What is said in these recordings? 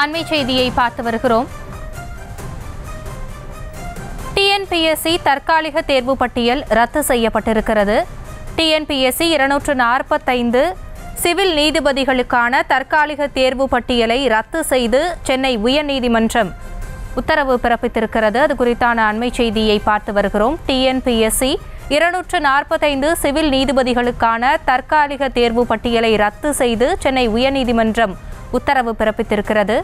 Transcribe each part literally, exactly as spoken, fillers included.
அண்மை செய்தியை பார்த்து வருகிறோம். டிஎன்பிஎஸ்சி தற்காலிக தேர்வு பட்டியல் ரத்து செய்யப்பட்டிருக்கிறது. டிஎன்பிஎஸ்சி இருநூற்று நாற்பத்தைந்து சிவில் நீதிபதிகளுக்கான தற்காலிக தேர்வு பட்டியலை ரத்து செய்து சென்னை உயர்நீதிமன்றம் உத்தரவு பிறப்பித்திருக்கிறது. அது குறித்தான அண்மை செய்தியை பார்த்து வருகிறோம். டிஎன்பிஎஸ்சி இருநூற்று நாற்பத்தைந்து சிவில் நீதிபதிகளுக்கான தற்காலிக தேர்வு பட்டியலை ரத்து செய்து சென்னை உயர்நீதிமன்றம் உத்தரவு பிறப்பித்திருக்கிறது.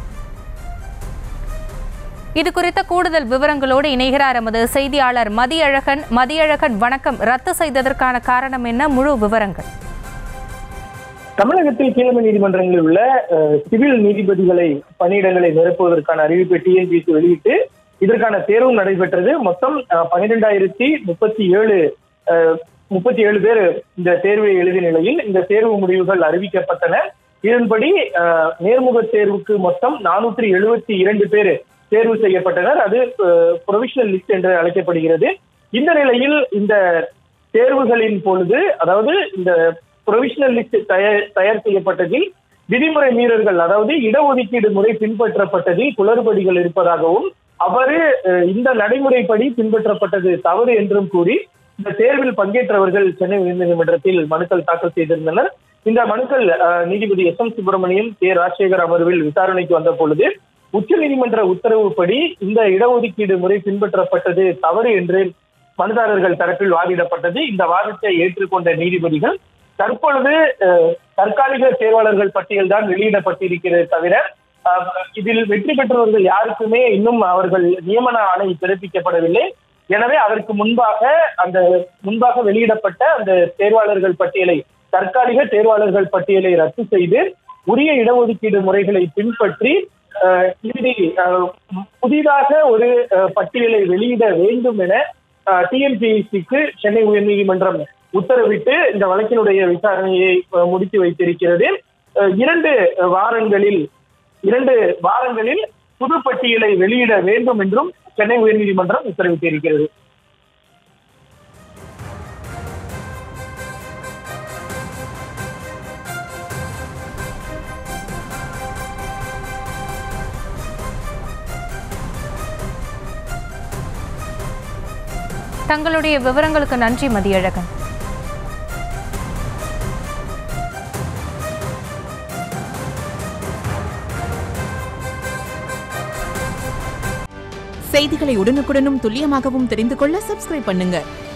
இது குறித்த கூடுதல் விவரங்களோடு இணைகிறார் எமது செய்தியாளர் மதியழகன். மதியழகன், வணக்கம். ரத்து செய்ததற்கான காரணம் என்ன? முழு விவரங்கள். தமிழகத்தில் கீழமை நீதிமன்றங்களில் உள்ள சிவில் நீதிபதிகளை பணியிடங்களை நிரப்புவதற்கான அறிவிப்பை டிஎன்பிஎஸ்சி வெளியிட்டு இதற்கான தேர்வும் நடைபெற்றது. மொத்தம் பன்னிரெண்டாயிரத்தி முப்பத்தி ஏழு முப்பத்தி ஏழு பேர் இந்த தேர்வை எழுதிய நிலையில் இந்த தேர்வு முடிவுகள் அறிவிக்கப்பட்டன. இதன்படி நேர்முக தேர்வுக்கு மொத்தம் நானூற்றி எழுபத்தி இரண்டு பேர் தேர்வு செய்யப்பட்டனர். அது ப்ரொவிஷனல் லிஸ்ட் என்று அழைக்கப்படுகிறது. இந்த நிலையில் இந்த தேர்வுகளின் பொழுது, அதாவது இந்த ப்ரொவிஷனல் லிஸ்ட் தயார் தயார் செய்யப்பட்டதில் விதிமுறை மீறல்கள், அதாவது இடஒதுக்கீடு முறை பின்பற்றப்பட்டதில் குளறுபடிகள் இருப்பதாகவும், அவ்வாறு இந்த நடைமுறைப்படி பின்பற்றப்பட்டது தவறு என்றும் கூறி இந்த தேர்வில் பங்கேற்றவர்கள் சென்னை உயர்நீதிமன்றத்தில் மனுக்கள் தாக்கல் செய்திருந்தனர். இந்த மனுக்கள் நீதிபதி S M Subramaniam, K Rajasekar அமர்வில் விசாரணைக்கு வந்த பொழுது உச்ச நீதிமன்ற உத்தரவுப்படி இந்த இடஒதுக்கீடு முறை பின்பற்றப்பட்டது தவறு என்று மனுதாரர்கள் தரப்பில் வாதிடப்பட்டது. இந்த வாதத்தை ஏற்றுக்கொண்ட நீதிபதிகள் தற்பொழுது தற்காலிக தேர்வாளர்கள் பட்டியல் தான் வெளியிடப்பட்டிருக்கிறது தவிர இதில் வெற்றி பெற்றவர்கள் யாருக்குமே இன்னும் அவர்கள் நியமன ஆணை பிறப்பிக்கப்படவில்லை. எனவே அதற்கு முன்பாக அந்த முன்பாக வெளியிடப்பட்ட அந்த தேர்வாளர்கள் பட்டியலை, தற்காலிக தேர்வாளர்கள் பட்டியலை ரத்து செய்து உரிய இடஒதுக்கீடு முறைகளை பின்பற்றி இறுதி புதிதாக ஒரு பட்டியலை வெளியிட வேண்டும் என டிஎன்பிஎஸ்சிக்கு சென்னை உயர்நீதிமன்றம் உத்தரவிட்டு இந்த வழக்கினுடைய விசாரணையை முடித்து வைத்திருக்கிறது. இரண்டு வாரங்களில் இரண்டு வாரங்களில் புது பட்டியலை வெளியிட வேண்டும் என்றும் சென்னை உயர்நீதிமன்றம் உத்தரவிட்டிருக்கிறது. தங்களுடைய விவரங்களுக்கு நன்றி மதியழகன். செய்திகளை உடனுக்குடனும் துல்லியமாகவும் தெரிந்து கொள்ள சப்ஸ்கிரைப் பண்ணுங்க.